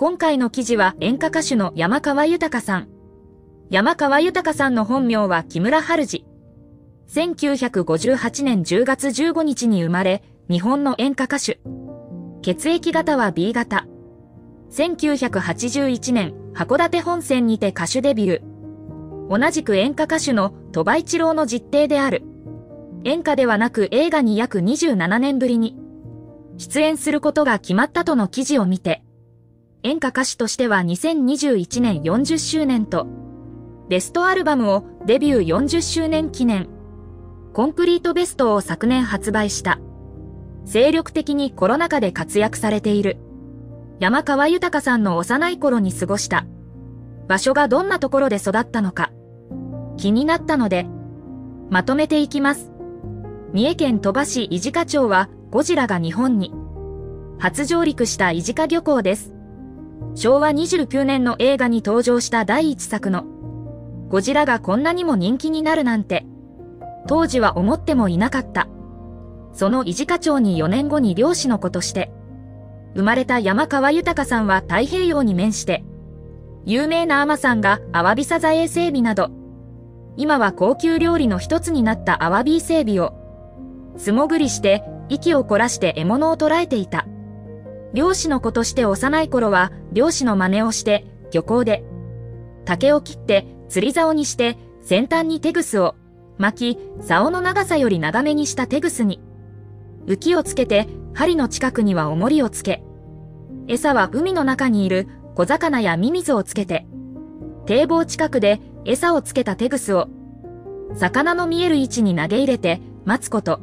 今回の記事は演歌歌手の山川豊さん。山川豊さんの本名は木村晴治。1958年10月15日に生まれ、日本の演歌歌手。血液型は B 型。1981年、函館本線にて歌手デビュー。同じく演歌歌手の鳥羽一郎の実弟である。演歌ではなく映画に約27年ぶりに出演することが決まったとの記事を見て、演歌歌手としては2021年40周年と、ベストアルバムをデビュー40周年記念、コンクリートベストを昨年発売した。精力的にコロナ禍で活躍されている。山川豊さんの幼い頃に過ごした場所がどんなところで育ったのか、気になったので、まとめていきます。三重県鳥羽市飯塚町は、ゴジラが日本に初上陸した飯塚漁港です。昭和29年の映画に登場した第一作のゴジラがこんなにも人気になるなんて、当時は思ってもいなかった。その飯塚町に4年後に漁師の子として生まれた山川豊さんは太平洋に面して、有名な海女さんがアワビサザエ伊勢海老など、今は高級料理の一つになったアワビ伊勢海老を素潜りして息を凝らして獲物を捕らえていた。漁師の子として幼い頃は漁師の真似をして漁港で竹を切って釣り竿にして先端にテグスを巻き、竿の長さより長めにしたテグスに浮きをつけて針の近くには重りをつけ、餌は海の中にいる小魚やミミズをつけて、堤防近くで餌をつけたテグスを魚の見える位置に投げ入れて待つこと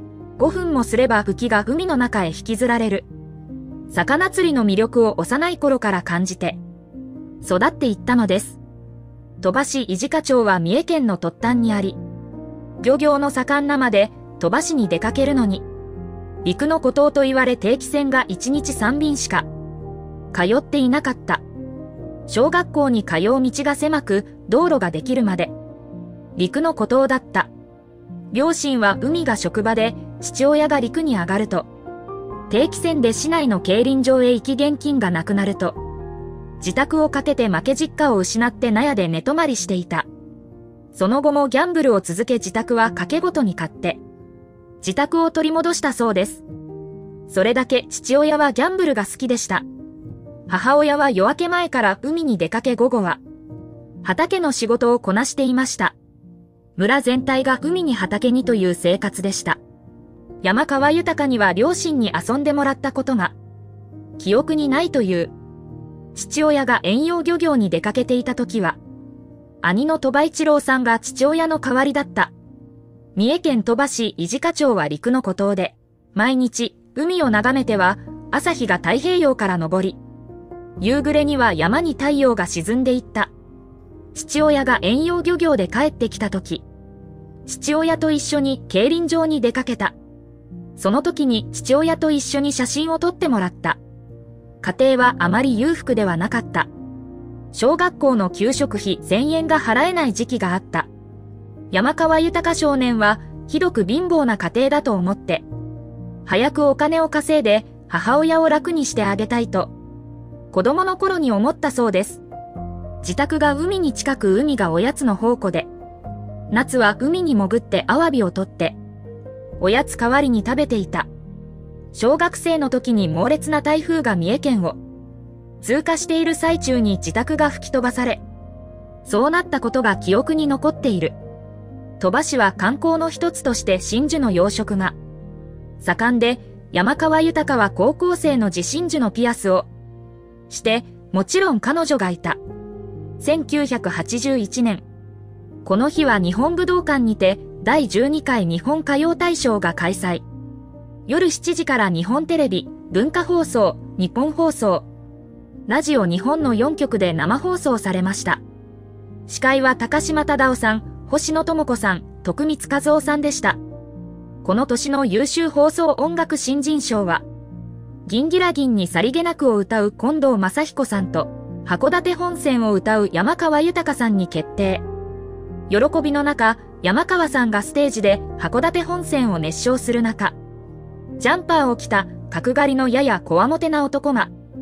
5分もすれば浮きが海の中へ引きずられる。魚釣りの魅力を幼い頃から感じて育っていったのです。鳥羽市飯塚町は三重県の突端にあり、漁業の盛んなまで鳥羽市に出かけるのに陸の孤島と言われ、定期船が1日3便しか通っていなかった。小学校に通う道が狭く、道路ができるまで陸の孤島だった。両親は海が職場で、父親が陸に上がると定期船で市内の競輪場へ行き、現金がなくなると自宅をかけて負け実家を失って納屋で寝泊まりしていた。その後もギャンブルを続け、自宅は賭けごとに買って自宅を取り戻したそうです。それだけ父親はギャンブルが好きでした。母親は夜明け前から海に出かけ、午後は畑の仕事をこなしていました。村全体が海に畑にという生活でした。山川豊には両親に遊んでもらったことが記憶にないという。父親が遠洋漁業に出かけていた時は、兄の鳥羽一郎さんが父親の代わりだった。三重県鳥羽市飯塚町は陸の孤島で、毎日海を眺めては朝日が太平洋から昇り、夕暮れには山に太陽が沈んでいった。父親が遠洋漁業で帰ってきた時、父親と一緒に競輪場に出かけた。その時に父親と一緒に写真を撮ってもらった。家庭はあまり裕福ではなかった。小学校の給食費1000円が払えない時期があった。山川豊少年はひどく貧乏な家庭だと思って、早くお金を稼いで母親を楽にしてあげたいと、子供の頃に思ったそうです。自宅が海に近く、海がおやつの宝庫で、夏は海に潜ってアワビを取って、おやつ代わりに食べていた。小学生の時に猛烈な台風が三重県を通過している最中に自宅が吹き飛ばされ、そうなったことが記憶に残っている。鳥羽市は観光の一つとして真珠の養殖が盛んで、山川豊は高校生の自真珠のピアスをして、もちろん彼女がいた。1981年、この日は日本武道館にて第12回日本歌謡大賞が開催。夜7時から日本テレビ、文化放送、日本放送、ラジオ日本の4局で生放送されました。司会は高島忠夫さん、星野智子さん、徳光和夫さんでした。この年の優秀放送音楽新人賞は、銀ギラ銀にさりげなくを歌う近藤正彦さんと、函館本線を歌う山川豊さんに決定。喜びの中、山川さんがステージで函館本線を熱唱する中、ジャンパーを着た角刈りのややこわもてな男が、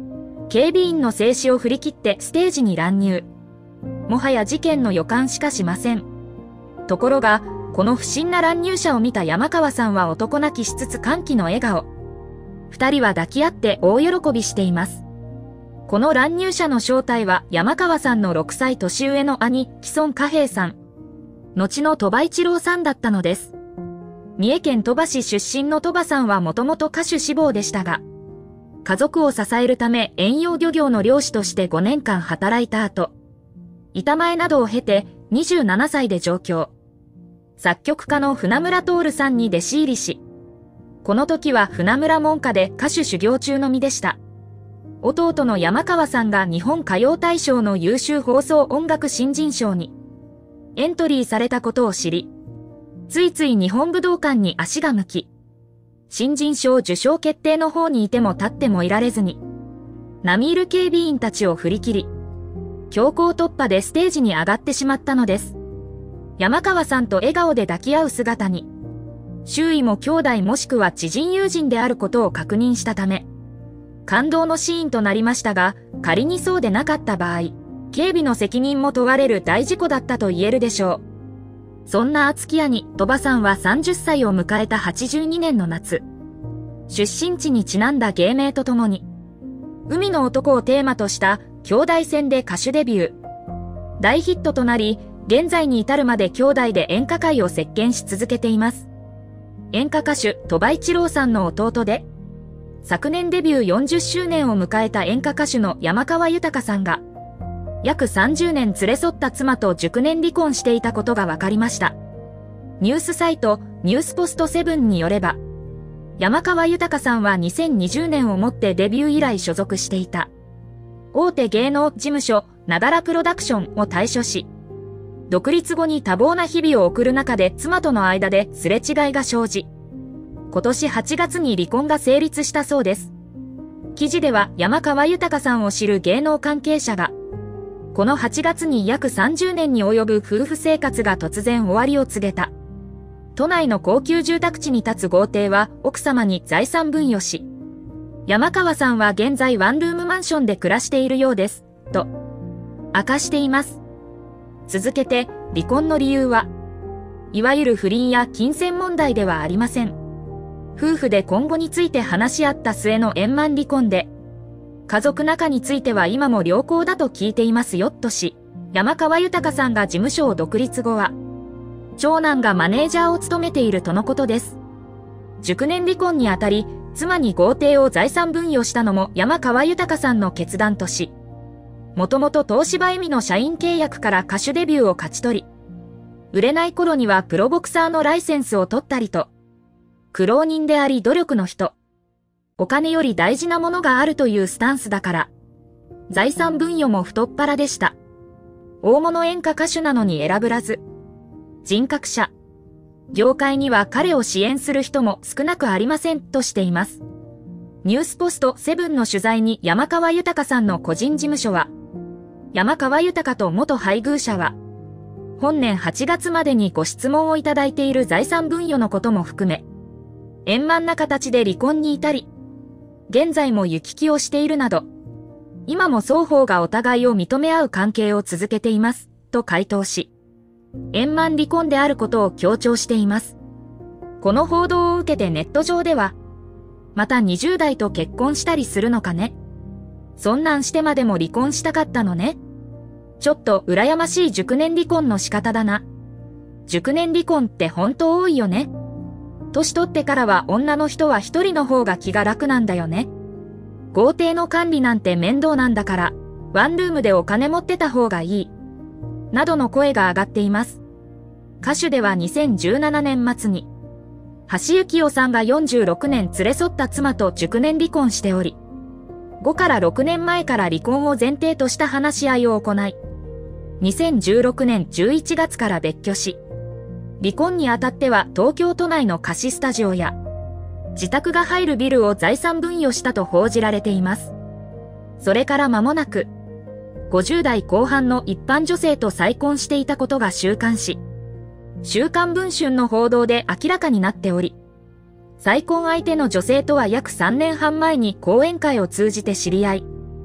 警備員の制止を振り切ってステージに乱入。もはや事件の予感しかしません。ところが、この不審な乱入者を見た山川さんは男泣きしつつ歓喜の笑顔。二人は抱き合って大喜びしています。この乱入者の正体は山川さんの6歳年上の兄、木村嘉平さん。後の鳥羽一郎さんだったのです。三重県鳥羽市出身の鳥羽さんはもともと歌手志望でしたが、家族を支えるため遠洋漁業の漁師として5年間働いた後、板前などを経て27歳で上京。作曲家の船村徹さんに弟子入りし、この時は船村門下で歌手修行中の身でした。弟の山川さんが日本歌謡大賞の優秀放送音楽新人賞にエントリーされたことを知り、ついつい日本武道館に足が向き、新人賞受賞決定の方にいても立ってもいられずに、並みいる警備員たちを振り切り、強行突破でステージに上がってしまったのです。山川さんと笑顔で抱き合う姿に、周囲も兄弟もしくは知人友人であることを確認したため、感動のシーンとなりましたが、仮にそうでなかった場合、警備の責任も問われる大事故だったと言えるでしょう。そんな厚木屋に鳥羽さんは30歳を迎えた82年の夏、出身地にちなんだ芸名とともに、海の男をテーマとした兄弟戦で歌手デビュー。大ヒットとなり、現在に至るまで兄弟で演歌界を席巻し続けています。演歌歌手鳥羽一郎さんの弟で、昨年デビュー40周年を迎えた演歌歌手の山川豊さんが、約30年連れ添った妻と熟年離婚していたことが分かりました。ニュースサイトニュースポストセブンによれば、山川豊さんは2020年をもってデビュー以来所属していた大手芸能事務所ながらプロダクションを退所し、独立後に多忙な日々を送る中で妻との間ですれ違いが生じ、今年8月に離婚が成立したそうです。記事では山川豊さんを知る芸能関係者が、この8月に約30年に及ぶ夫婦生活が突然終わりを告げた。都内の高級住宅地に建つ豪邸は奥様に財産分与し、山川さんは現在ワンルームマンションで暮らしているようです、と明かしています。続けて、離婚の理由は、いわゆる不倫や金銭問題ではありません。夫婦で今後について話し合った末の円満離婚で、家族仲については今も良好だと聞いていますよ、とし、山川豊さんが事務所を独立後は、長男がマネージャーを務めているとのことです。熟年離婚にあたり、妻に豪邸を財産分与したのも山川豊さんの決断とし、もともと東芝エミの社員契約から歌手デビューを勝ち取り、売れない頃にはプロボクサーのライセンスを取ったりと、苦労人であり努力の人、お金より大事なものがあるというスタンスだから、財産分与も太っ腹でした。大物演歌歌手なのに選ぶらず、人格者、業界には彼を支援する人も少なくありませんとしています。ニュースポストセブンの取材に山川豊さんの個人事務所は、山川豊と元配偶者は、本年8月までにご質問をいただいている財産分与のことも含め、円満な形で離婚に至り、現在も行き来をしているなど、今も双方がお互いを認め合う関係を続けています、と回答し、円満離婚であることを強調しています。この報道を受けてネット上では、また20代と結婚したりするのかね。そんなんしてまでも離婚したかったのね。ちょっと羨ましい熟年離婚の仕方だな。熟年離婚って本当多いよね。年取ってからは女の人は一人の方が気が楽なんだよね。豪邸の管理なんて面倒なんだから、ワンルームでお金持ってた方がいい。などの声が上がっています。歌手では2017年末に、橋幸夫さんが46年連れ添った妻と熟年離婚しており、5から6年前から離婚を前提とした話し合いを行い、2016年11月から別居し、離婚にあたっては東京都内の貸しスタジオや、自宅が入るビルを財産分与したと報じられています。それから間もなく、50代後半の一般女性と再婚していたことが週刊誌、週刊文春の報道で明らかになっており、再婚相手の女性とは約3年半前に講演会を通じて知り合い、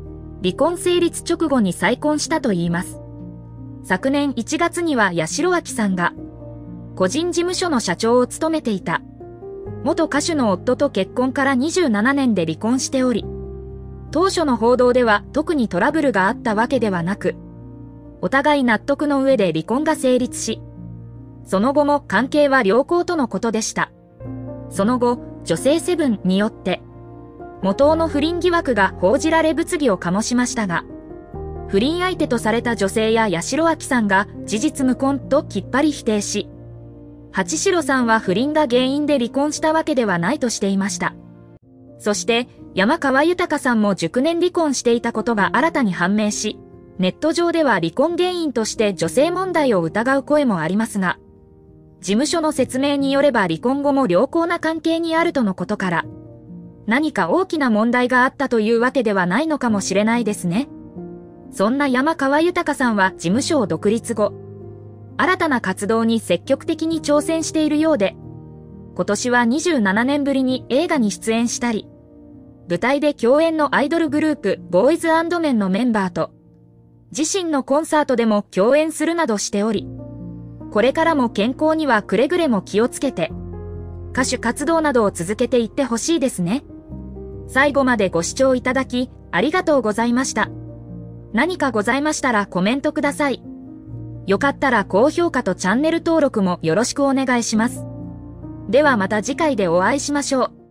離婚成立直後に再婚したといいます。昨年1月には八代亜紀さんが、個人事務所の社長を務めていた、元歌手の夫と結婚から27年で離婚しており、当初の報道では特にトラブルがあったわけではなく、お互い納得の上で離婚が成立し、その後も関係は良好とのことでした。その後、女性セブンによって、元の不倫疑惑が報じられ物議を醸しましたが、不倫相手とされた女性や八代亜紀さんが事実無根ときっぱり否定し、八代さんは不倫が原因で離婚したわけではないとしていました。そして、山川豊さんも熟年離婚していたことが新たに判明し、ネット上では離婚原因として女性問題を疑う声もありますが、事務所の説明によれば離婚後も良好な関係にあるとのことから、何か大きな問題があったというわけではないのかもしれないですね。そんな山川豊さんは事務所を独立後、新たな活動に積極的に挑戦しているようで、今年は27年ぶりに映画に出演したり、舞台で共演のアイドルグループボーイズ&メンのメンバーと、自身のコンサートでも共演するなどしており、これからも健康にはくれぐれも気をつけて、歌手活動などを続けていってほしいですね。最後までご視聴いただき、ありがとうございました。何かございましたらコメントください。よかったら高評価とチャンネル登録もよろしくお願いします。ではまた次回でお会いしましょう。